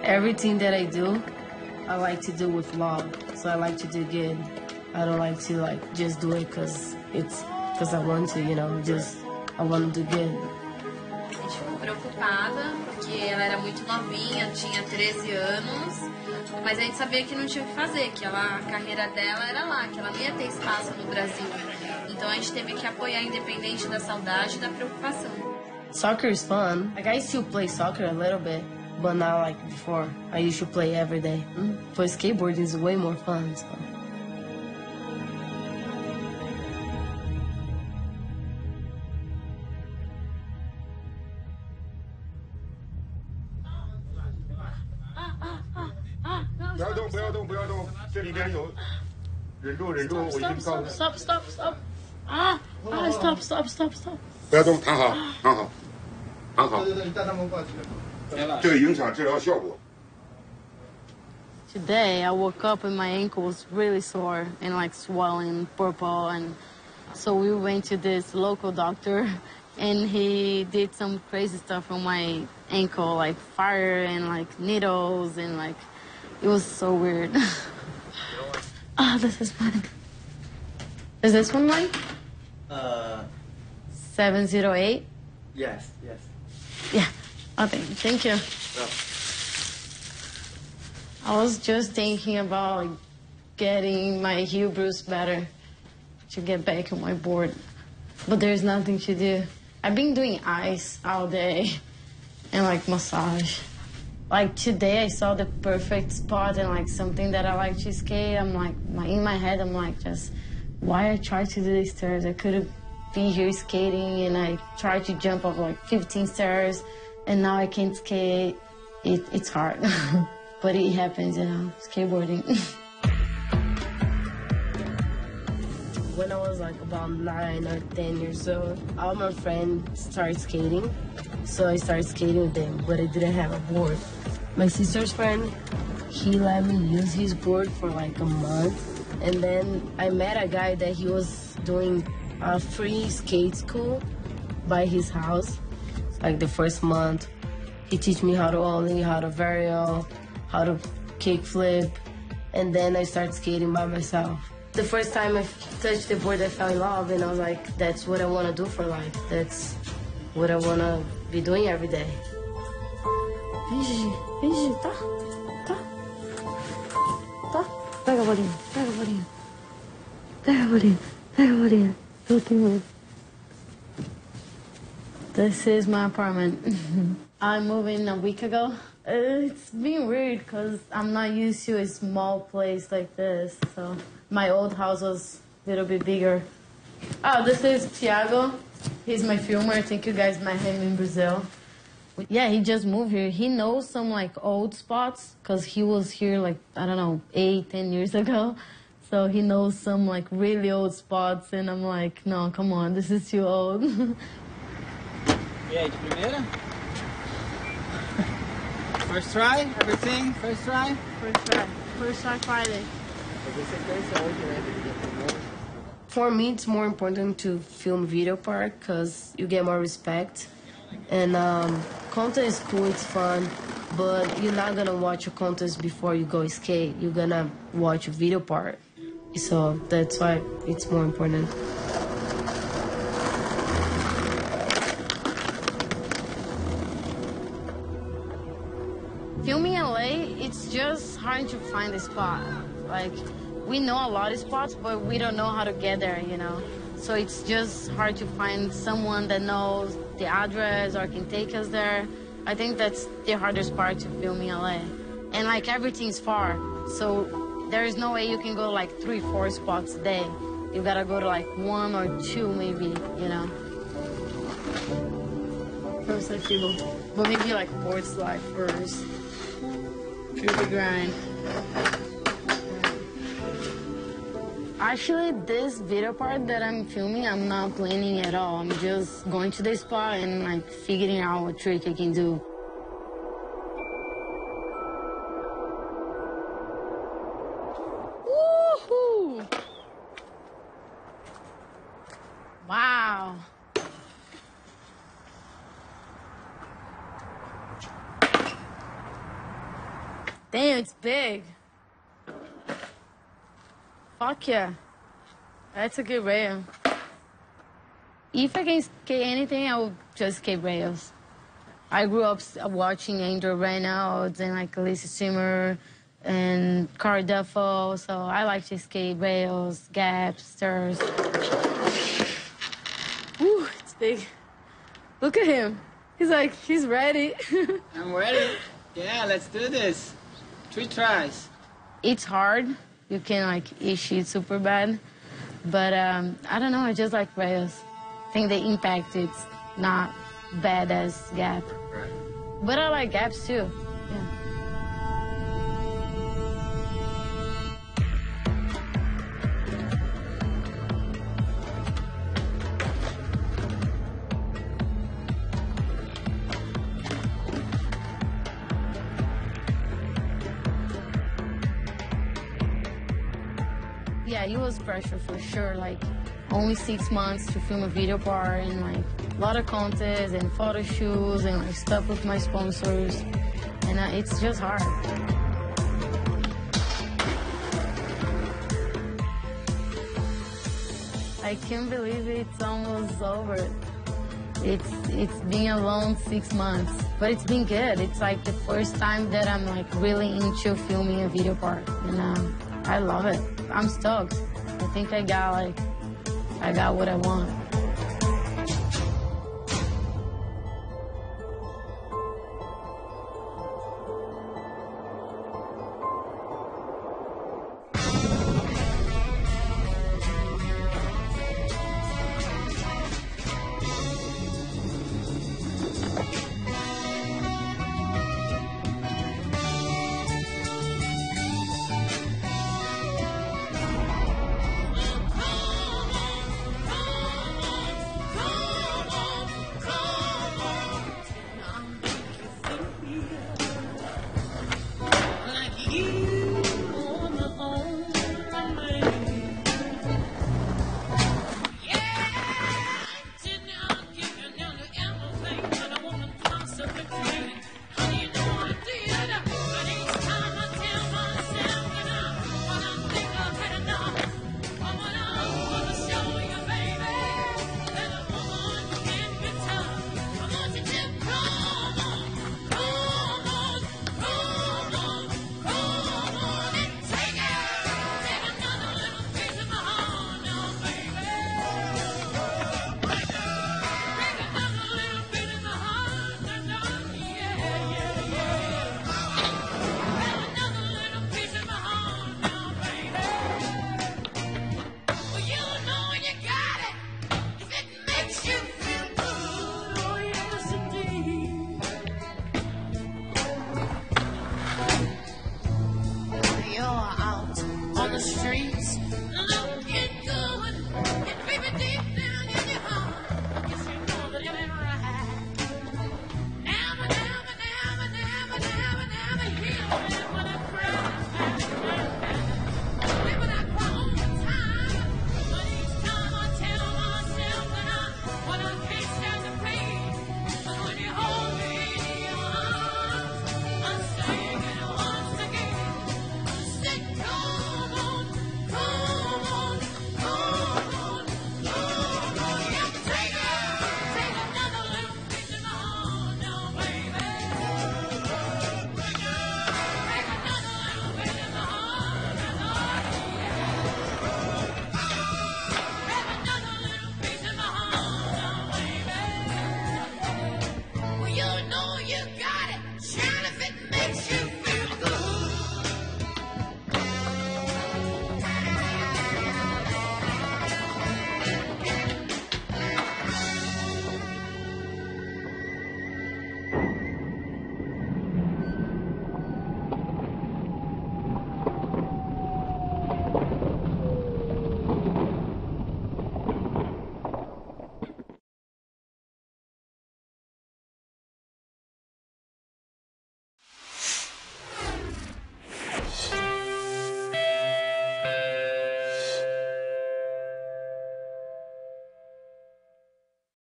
Everything that I do, I like to do with love. So I like to do good. I don't like to just do it because I want to, you know, just I want to do good. A gente ficou preocupada porque ela era muito novinha, tinha 13 anos, mas a gente sabia que não tinha o que fazer, que a carreira dela era lá, que ela não ia ter espaço no Brasil. Então a gente teve que apoiar independente da saudade e da preocupação. Soccer is fun. Like I still play soccer a little bit, but not like before. I used to play every day. But skateboarding is way more fun. So. Stop. 不要动，躺好，躺好，躺好。这个影响治疗效果。 Today I woke up and my ankle was really sore and like swollen, purple, and so we went to this local doctor and he did some crazy stuff on my ankle, like fire and like needles and like it was so weird. Oh, this is mine. Is this one mine? 708? Yes. Yeah. Okay, thank you. I was just thinking about getting my heel bruise better to get back on my board, but there's nothing to do. I've been doing ice all day and like massage. Like today I saw the perfect spot and like something that I like to skate. I'm like, in my head, I'm like, just why I tried to do these stairs? I could have been here skating and I tried to jump up like 15 stairs and now I can't skate. It's hard. But it happens, you know, skateboarding. When I was like about 9 or 10 years old, all my friends started skating. So I started skating with them, but I didn't have a board. My sister's friend, he let me use his board for like a month. And then I met a guy that he was doing a free skate school by his house. Like the first month, he teach me how to ollie, how to varial, how to kick flip, and then I started skating by myself. The first time I touched the board, I fell in love, and I was like, that's what I want to do for life. That's what I want to be doing every day. Vem, Gigi, tá? Pega a bolinha. Eu tenho medo. This is my apartment. I moved in a week ago. It's been weird because I'm not used to a small place like this. So my old house was a little bit bigger. Oh, this is Thiago. He's my filmer. I think you guys met him in Brazil. Yeah, he just moved here. He knows some like old spots because he was here like, I don't know, 8-10 years ago. So he knows some like really old spots and I'm like, no, come on, this is too old. E aí, de primeira? First try, everything? First try? First try Friday. For me, it's more important to film video part because you get more respect. And content is cool, it's fun, but you're not gonna watch a contest before you go skate. You're gonna watch a video part. So that's why it's more important. Filming LA, it's just hard to find a spot. Like, we know a lot of spots, but we don't know how to get there, you know? So it's just hard to find someone that knows the address or can take us there. I think that's the hardest part to film in LA. And like everything's far, so there is no way you can go like 3-4 spots a day. You gotta go to like 1 or 2 maybe, you know? First I feel, but maybe like board slide first. Feel the grind. Actually, this video part that I'm filming, I'm not planning at all. I'm just going to the spot and like figuring out what trick I can do. Woohoo! Wow. Damn, it's big. Fuck yeah. That's a good rail. If I can skate anything, I would just skate rails. I grew up watching Andrew Reynolds and like Alicia Simmer and Carl Duffel, so I like to skate rails, gaps, stirs. Ooh, it's big. Look at him. He's like, he's ready. I'm ready. Yeah, let's do this. 3 tries. It's hard. You can like issue it super bad. But I don't know, I just like rails. I think the impact is not bad as gap. Right. But I like gaps too. Yeah. Yeah, it was pressure for sure. Like, only 6 months to film a video part and like a lot of contests and photo shoots and like stuff with my sponsors. And it's just hard. I can't believe it's almost over. It's been a long 6 months, but it's been good. It's like the first time that I'm like really into filming a video part, and I love it. I'm stoked. I think I got what I want.